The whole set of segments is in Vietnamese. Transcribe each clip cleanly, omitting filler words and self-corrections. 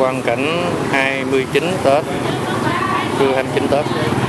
quang cảnh 29 Tết, trưa 29 Tết.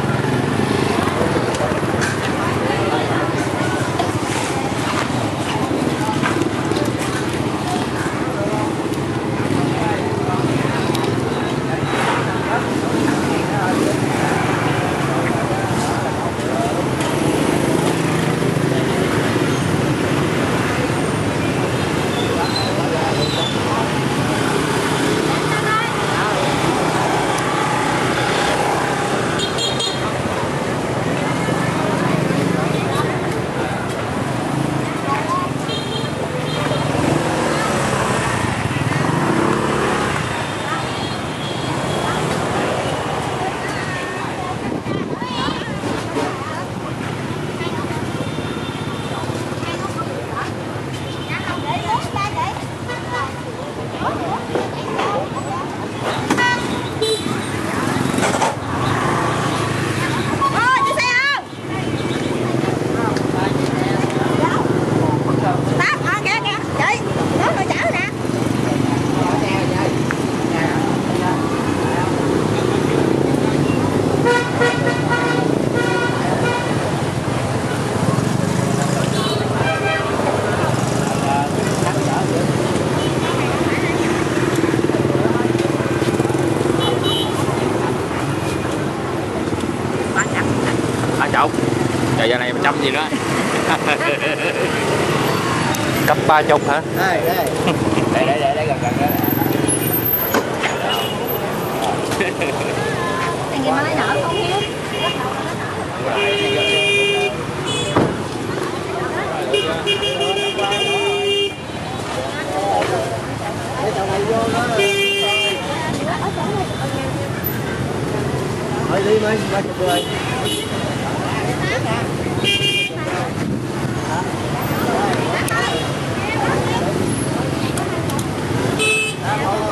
Chậu trời giờ này 100 gì đó. Cấp 30 hả? Đây gần gần đó. Thằng gì mà lấy nở không hiếu. Thôi đi mấy 30 người. Hả?